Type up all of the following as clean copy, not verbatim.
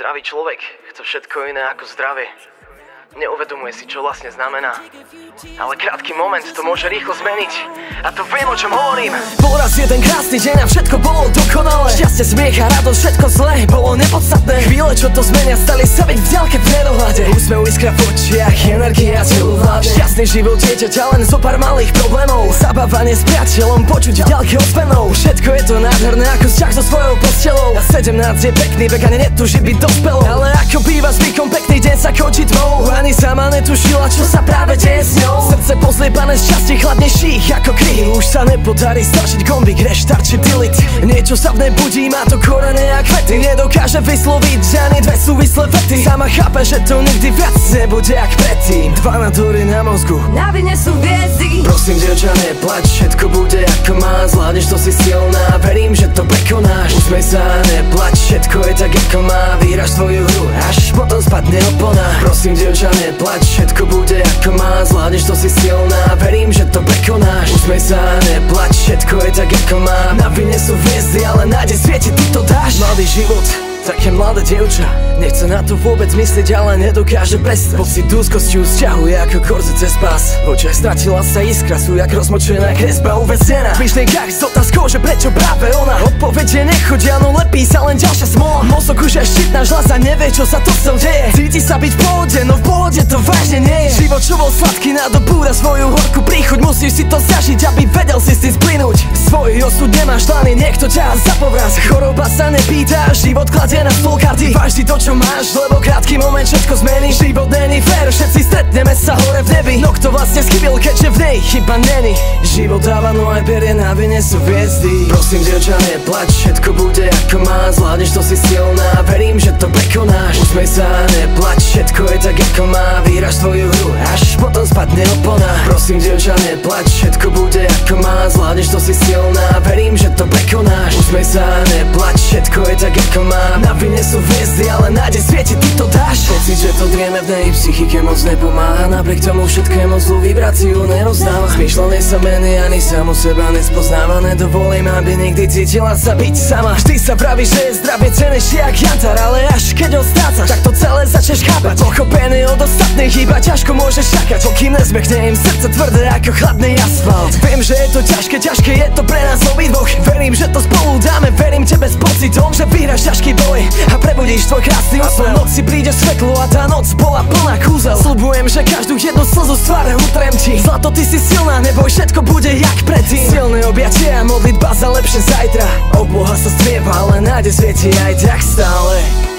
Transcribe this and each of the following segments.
Zdravý človek chce všetko iné ako zdravie. Neuvedomuje si, čo vlastne znamená. Ale krátky moment to môže rýchlo zmeniť. A to viem, o čom hovorím. Bol raz jeden krásny deň a všetko bolo dokonalé. Šťastie, smiech a radosť, všetko zlé bolo nepodstatné. Chvíle, čo to zmenia, stali sa byť v ďalke v nedohľade. Úsmev, iskra v očiach, energia cieľu v hlave. Šťastný život dieťaťa, len zo pár malých problémov. Zabávanie s priateľom, počuť v ďalke ozvenou. Všetko je to nádherné ako vzťah so svojou postelou. A 17 je pekný vek, ani netúži byť dospelou. Ale ako býva zvykom, pekný deň sa končí tmou. Ani sama netušila, čo sa práve deje s ňou. Srdce pozliepané z časti chladnejších ako kry. Už sa nepodarí stačiť kombík, reštart či delete. Niečo sa v nej budí, má to korene a kvety. Nedokáže vysloviť ani dve súvislé vety. Sama chápe, že to nikdy viac nebude jak predtým. Dva nádory na mozgu, na vine sú hviezdy. Prosím, dievča, neplač, všetko bude ako má. Zvládneš to, si silná, verím, že to prekonáš. Usmej sa, neplač, všetko je tak ako má. Vyhráš svoju hru, až potom spadne opona. Prosím, dievča, neplač, všetko bude ako má. Zvládneš to, si silná, verím, že to prekonáš. Usmej sa, neplač, všetko je tak ako má. Na vine sú hviezdy, ale nádej svieti, ty to dáš. Mladý život, také mladé dievča, nechce na to vôbec myslieť, ale nedokáže prestať. Pocit úzkosťou sťahuje ako korzet cez pás. V očiach stratila sa iskra, sú jak rozmočená kresba uväznená. V myšlienkach s otázkou, že prečo práve ona. Odpovede nechodia, no lepí sa len ďalšia smola. Mozog už je štítna žľaz a nevie, čo sa to s deje. Cíti sa byť v pohode, no v pohode to vážne nie je. Život, čo bol sladký, nadobúda svoju horkú príchuť. Musíš si to zažiť, aby vedel si s tým splynúť. Svoj osud nemáš dlany, niekto ťa zapovraz. Choroba sa nepýta, život kladie na stôl karty. Váž si to, čo máš, lebo krátky moment všetko zmení. Život není fér, všetci stretneme sa hore v nebi. No kto vlastne schybil, keďže v nej chyba není. Život dáva, no aj berie, na vine sú hviezdy. Prosím, dievča, neplač, všetko bude ako má. Zvládneš to, si silná, verím, že to prekonáš. Usmej sa, neplač, všetko je tak ako má. Vyhráš svoju hru, až potom spadne opona. Prosím, dievča, neplač, všetko bude ako má. Zvládneš to, si silná, verím, že to prekonáš. Usmej sa, neplač, všetko je tak ako má. Na vine sú hviezdy, ale nádej svieti, ty to dáš. Pocit, že to drieme v nej, psychike moc nepomáha. Napriek tomu všetkému zlú vibráciu nerozdáva. Zmýšľané sa mení, ani samu seba nespoznáva. Nedovolím, aby nikdy cítila sa byť sama. Vždy sa praví, že je zdravie cenejšie jak jantar, ale až keď ho strácaš, tak to celé začneš chápať. Pochopený od ostatných, iba ťažko môžeš čakať, pokým nezbehne im srdce tvrdé ako chladný asfalt. Viem, že je to ťažké, je to pre nás obidvoch. Verím, že to spolu dáme, verím tebe s pocitom, že vyhráš ťažký boj a prebudíš tvoj krásny úsmev. V noci príde svetlo a tá noc bola plná kúzel. Sľubujem, že každú jednu slzu z tváre utrem ti. Zlato, ty si silná, neboj, všetko bude jak predtým. Silné objatie a modlitba za lepšie zajtra. Obloha sa stvieva, ale nádej svieti aj tak stále.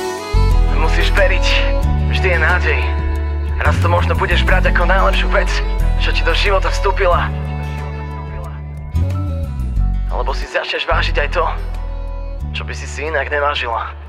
Musíš veriť, vždy je nádej. Raz to možno budeš brať ako najlepšiu vec, čo ti do života vstúpila. Alebo si začneš vážiť aj to, čo by si inak nevážila.